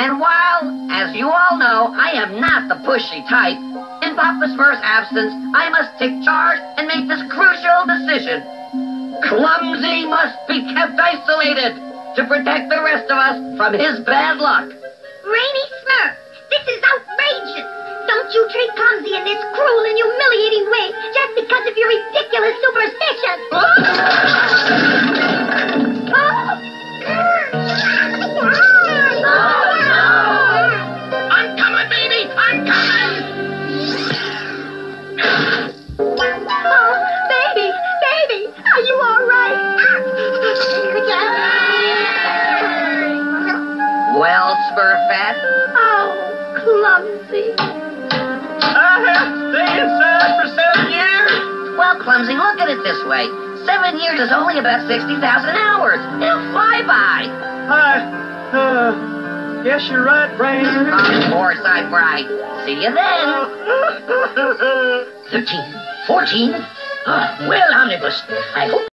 And while, as you all know, I am not the pushy type, in Papa Smurf's absence, I must take charge and make this crucial decision. Clumsy must be kept isolated to protect the rest of us from his bad luck. Rainy Smurf, this is outrageous. Don't you treat Clumsy in this cruel and humiliating way just because of your ridiculous superstition. I'm coming, baby! I'm coming! Oh, baby, are you all right? Well, Smurfette? Oh, Clumsy. I have to stay inside for 7 years. Well, Clumsy, look at it this way. 7 years is only about 60,000 hours. It'll fly by. Guess you're right, Brain. Of course I'm right. See you then. 13, 14. Well, Omnibus, I hope